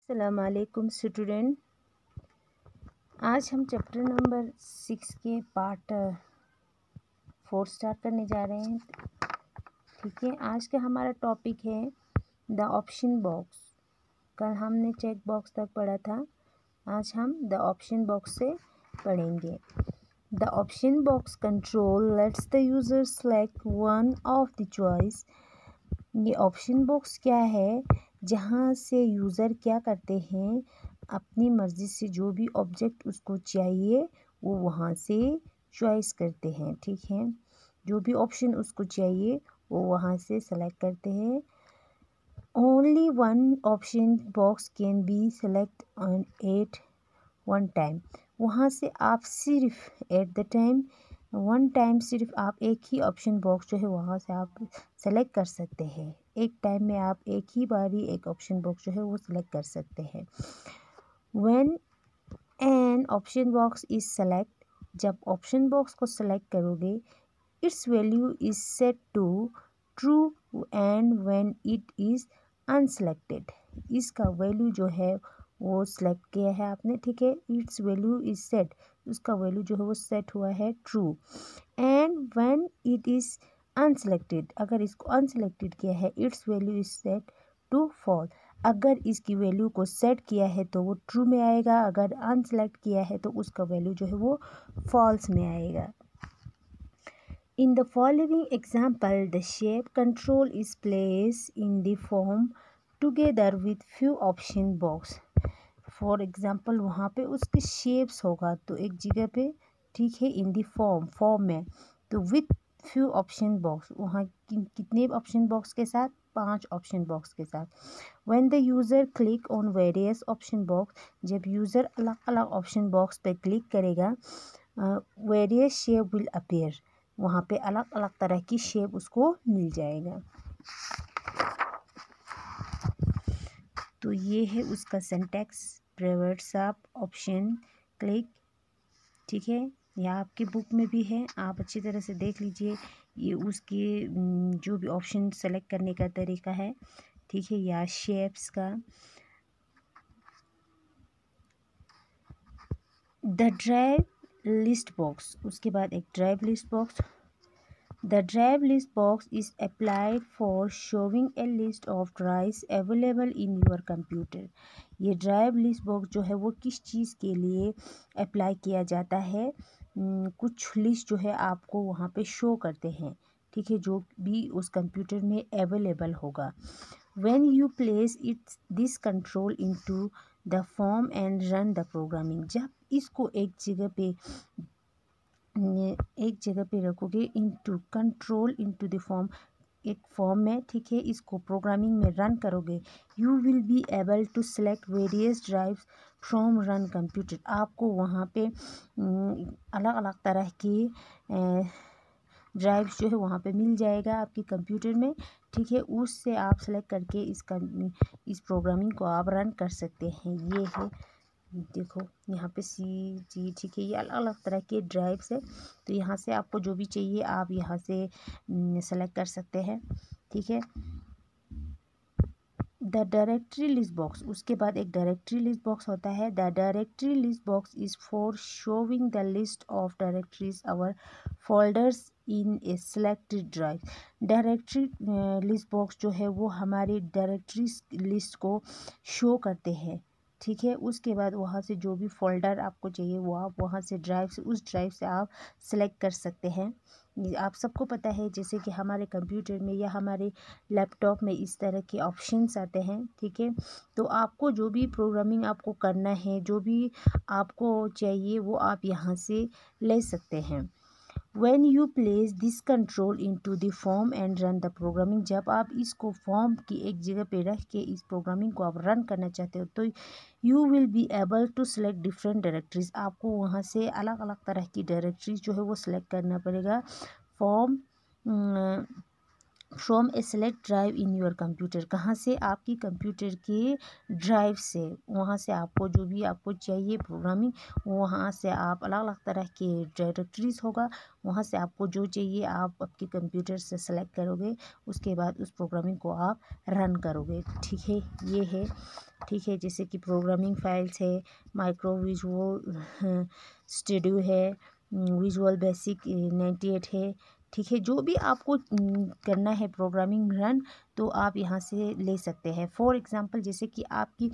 अस्सलाम वालेकुम स्टूडेंट। आज हम चैप्टर नंबर 6 के पार्ट 4 स्टार्ट करने जा रहे हैं। ठीक है, आज का हमारा टॉपिक है द ऑप्शन बॉक्स। कल हमने चेक बॉक्स तक पढ़ा था, आज हम द ऑप्शन बॉक्स से पढ़ेंगे। The option box control lets the user select one of the choice. ये ऑप्शन बॉक्स क्या है? जहाँ से यूज़र क्या करते हैं, अपनी मर्ज़ी से जो भी ऑब्जेक्ट उसको चाहिए वो वहाँ से चॉइस करते हैं। ठीक है, जो भी ऑप्शन उसको चाहिए वो वहाँ से सेलेक्ट करते हैं। Only one option box can be select on at one time. वहाँ से आप सिर्फ at the time one time सिर्फ आप एक ही ऑप्शन बॉक्स जो है वहाँ से आप सेलेक्ट कर सकते हैं। एक टाइम में आप एक ही बारी एक ऑप्शन बॉक्स जो है वो सिलेक्ट कर सकते हैं। When an option box is select, जब ऑप्शन बॉक्स को सेलेक्ट करोगे, its value is set to true and when it is unselected, इसका वैल्यू जो है वो सिलेक्ट किया है आपने। ठीक है, इट्स वैल्यू इज सेट, उसका वैल्यू जो है वो सेट हुआ है true. And when it is unselected, अगर इसको अनसेलेक्टेड किया है, its value is set to false. अगर इसकी वैल्यू को सेट किया है तो वो ट्रू में आएगा, अगर अनसेलेक्ट किया है तो उसका वैल्यू जो है वो फॉल्स में आएगा। In the following example, the shape control is placed in the form together with few option box. For example, वहाँ पे उसके shapes होगा तो एक जगह पे, ठीक है, in the form में, तो with few option box, वहाँ कितने option box के साथ? 5 option box के साथ। When the user click on various option box, जब user अलग अलग option box पे click करेगा, various shape will appear, वहाँ पे अलग अलग तरह की शेप उसको मिल जाएगा। तो ये है उसका सिंटैक्स, प्रेवर्ड्स ऑफ ऑप्शन क्लिक। ठीक है, यह आपकी बुक में भी है, आप अच्छी तरह से देख लीजिए। ये उसके जो भी ऑप्शन सेलेक्ट करने का तरीका है, ठीक है, या शेप्स का। द ड्राइव लिस्ट बॉक्स, उसके बाद एक drive list box. The drive list box is applied for showing a list of drives available in your computer. ये ड्राइव लिस्ट बॉक्स जो है वो किस चीज़ के लिए अप्लाई किया जाता है? कुछ लिस्ट जो है आपको वहाँ पे शो करते हैं, ठीक है, जो भी उस कंप्यूटर में अवेलेबल होगा। When you place it this control into the form and run the programming, जब इसको एक जगह पे रखोगे, into control into the form, एक फॉर्म में, ठीक है, इसको प्रोग्रामिंग में रन करोगे, you will be able to select various drives from run computer. आपको वहाँ पे अलग अलग तरह की ड्राइव्स जो है वहाँ पे मिल जाएगा आपके कंप्यूटर में। ठीक है, उससे आप सेलेक्ट करके इस प्रोग्रामिंग को आप रन कर सकते हैं। ये है, देखो यहाँ पे जी, ठीक है, ये अलग अलग तरह के ड्राइव्स है, तो यहाँ से आपको जो भी चाहिए आप यहाँ से सेलेक्ट कर सकते हैं। ठीक है, द डायरेक्टरी लिस्ट बॉक्स, उसके बाद एक डायरेक्टरी लिस्ट बॉक्स होता है। The directory list box is for showing the list of directories our folders in a selected drive. Directory list box जो है वो हमारी डायरेक्टरीज लिस्ट को शो करते हैं। ठीक है, उसके बाद वहाँ से जो भी फोल्डर आपको चाहिए वो आप वहाँ से उस ड्राइव से आप सेलेक्ट कर सकते हैं। आप सबको पता है जैसे कि हमारे कंप्यूटर में या हमारे लैपटॉप में इस तरह के ऑप्शंस आते हैं। ठीक है, तो आपको जो भी प्रोग्रामिंग आपको करना है, जो भी आपको चाहिए वो आप यहाँ से ले सकते हैं। When you place this control into the form and run the programming, जब आप इसको फॉर्म की एक जगह पे रख के इस प्रोग्रामिंग को आप रन करना चाहते हो, तो you will be able to select different directories, आपको वहाँ से अलग अलग तरह की डायरेक्टरीज जो है वो सिलेक्ट करना पड़ेगा। Form from a select drive in your computer, कहाँ से, आपकी कंप्यूटर के ड्राइव से, वहाँ से आपको जो भी आपको चाहिए प्रोग्रामिंग, वहाँ से आप अलग अलग तरह के डायरेक्टरीज होगा, वहाँ से आपको जो चाहिए आप आपके कंप्यूटर से सेलेक्ट करोगे, उसके बाद उस प्रोग्रामिंग को आप रन करोगे। ठीक है, ये है। ठीक है, जैसे कि प्रोग्रामिंग फाइल्स है, माइक्रो विजुअल स्टूडियो है, विजुअल बेसिक 98 है। ठीक है, जो भी आपको करना है प्रोग्रामिंग रन, तो आप यहाँ से ले सकते हैं। फॉर एग्ज़ाम्पल, जैसे कि आपकी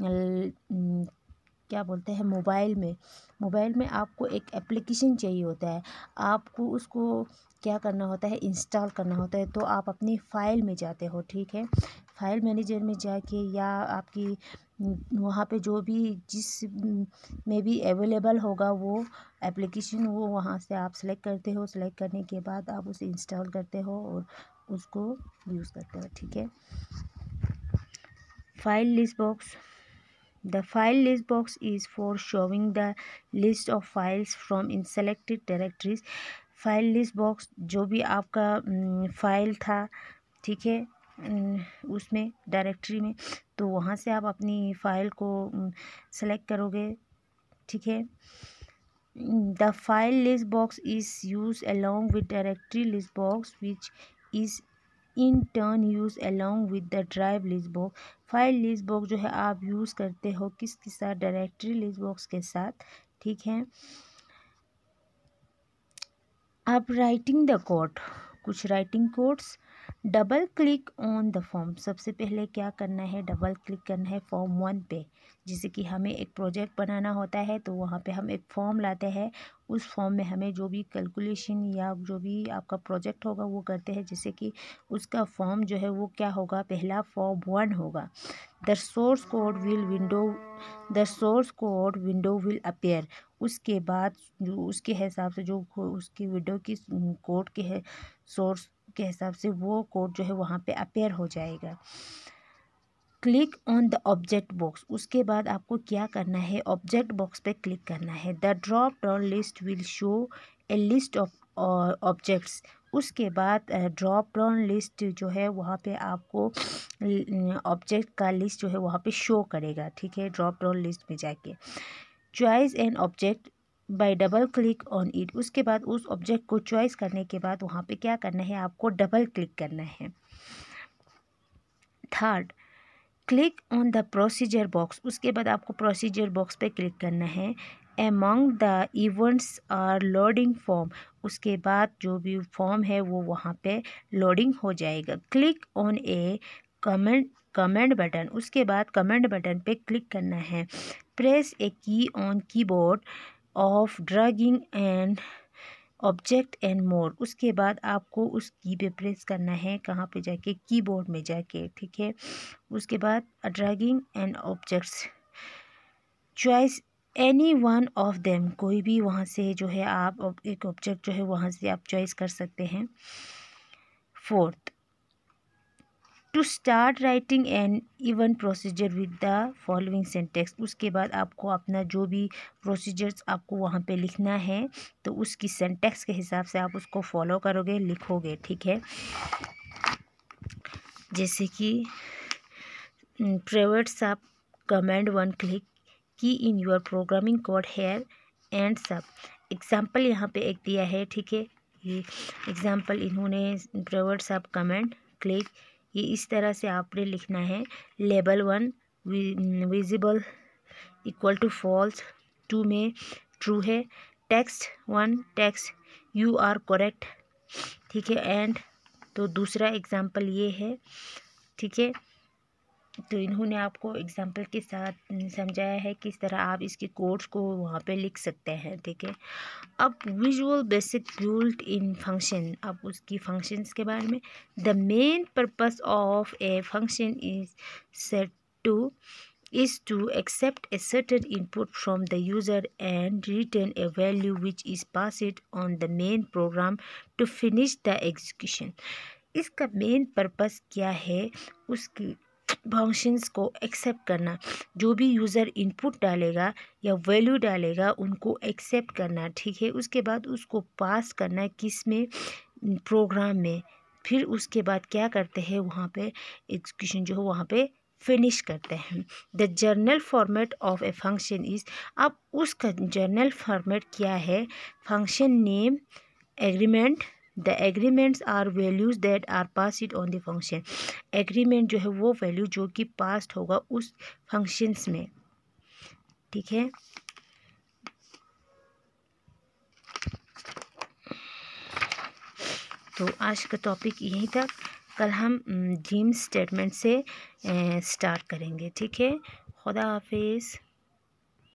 क्या बोलते हैं, मोबाइल में आपको एक एप्लीकेशन चाहिए होता है, आपको उसको क्या करना होता है, इंस्टॉल करना होता है, तो आप अपनी फ़ाइल में जाते हो। ठीक है, फाइल मैनेजर में जाके, या आपकी वहाँ पे जो भी जिस में भी अवेलेबल होगा वो एप्लीकेशन, वो वहाँ से आप सेलेक्ट करते हो। सेलेक्ट करने के बाद आप उसे इंस्टॉल करते हो और उसको यूज़ करते हो। ठीक है, file list box. The file list box is for showing the list of files from in selected directories. File list box जो भी आपका फाइल था, ठीक है, उसमें डायरेक्टरी में, तो वहाँ से आप अपनी फ़ाइल को सेलेक्ट करोगे। ठीक है, the file list box is used along with directory list box which is in turn use along with the drive list box. File list box जो है आप यूज़ करते हो किसके साथ, डायरेक्टरी लिस्ट बॉक्स के साथ। ठीक है, अब राइटिंग द कोड, कुछ writing codes. Double click on the form, सबसे पहले क्या करना है, डबल क्लिक करना है फॉर्म 1 पे। जैसे कि हमें एक प्रोजेक्ट बनाना होता है, तो वहाँ पे हम एक फॉर्म लाते हैं, उस फॉर्म में हमें जो भी कैलकुलेशन या जो भी आपका प्रोजेक्ट होगा वो करते हैं। जैसे कि उसका फॉर्म जो है वो क्या होगा, पहला फॉर्म 1 होगा। The source code window appear. उसके बाद जो उसके हिसाब से जो उसकी विंडो की कोड के है सोर्स के हिसाब से वो कोड जो है वहाँ पे अपीयर हो जाएगा। Click on the object box, उसके बाद आपको क्या करना है, ऑब्जेक्ट बॉक्स पे क्लिक करना है। The drop down list will show a list of objects. उसके बाद ड्रॉप डाउन लिस्ट जो है वहाँ पे आपको ऑब्जेक्ट का लिस्ट जो है वहाँ पे शो करेगा। ठीक है, ड्रॉप डाउन लिस्ट में जाके choice an object by double click on it. उसके बाद उस ऑब्जेक्ट को चॉइस करने के बाद वहाँ पे क्या करना है, आपको डबल क्लिक करना है। Third, click on the procedure box, उसके बाद आपको प्रोसीजर बॉक्स पे क्लिक करना है। Among the events are loading form, उसके बाद जो भी फॉर्म है वो वहाँ पे लोडिंग हो जाएगा। Click on a comment button, उसके बाद कमेंट बटन पे क्लिक करना है। Press a key on keyboard of dragging and object and more, उसके बाद आपको उस की पे प्रेस करना है, कहाँ पे जाके, कीबोर्ड में जाके। ठीक है, उसके बाद dragging and objects, choice any one of them, कोई भी वहाँ से जो है आप एक ऑब्जेक्ट जो है वहाँ से आप चॉइस कर सकते हैं। Fourth, to start writing an even procedure with the following syntax, उसके बाद आपको अपना जो भी प्रोसीजर्स आपको वहाँ पे लिखना है, तो उसकी सिंटेक्स के हिसाब से आप उसको फॉलो करोगे, लिखोगे। ठीक है, जैसे कि प्राइवेट सब command 1 click key in your programming code here end sub. Example यहाँ पे एक दिया है। ठीक है, ये एग्जाम्पल इन्होंने प्राइवेट सब कमांड क्लिक, ये इस तरह से आपने लिखना है। Label 1 visible equal to false, 2 में ट्रू है। Text 1 text you are correct. ठीक है, एंड तो दूसरा एग्जाम्पल ये है। ठीक है, तो इन्होंने आपको एग्जाम्पल के साथ समझाया है किस तरह आप इसके कोड्स को वहाँ पे लिख सकते हैं। ठीक है, अब visual basic built in function, अब उसकी फंक्शंस के बारे में। The main purpose of a function is set to is to accept a certain input from the user and return a value which is passed on the main program to finish the execution। इसका main purpose क्या है, उसकी functions को accept करना, जो भी user input डालेगा या वैल्यू डालेगा उनको एक्सेप्ट करना। ठीक है, उसके बाद उसको पास करना किस में, प्रोग्राम में, फिर उसके बाद क्या करते हैं, वहाँ पे एग्जीक्यूशन जो है वहाँ पे फिनिश करते हैं। The general format of a function is, अब उसका जर्नल फॉर्मेट क्या है, function name, agreement, the agreements are values that are passed on the function, agreement जो है वो वैल्यू जो कि पास्ड होगा उस फंक्शंस में, ठीक है। तो आज का टॉपिक यहीं तक, कल हम ड्रीम स्टेटमेंट से स्टार्ट करेंगे, ठीक है। खुदा हाफिज़।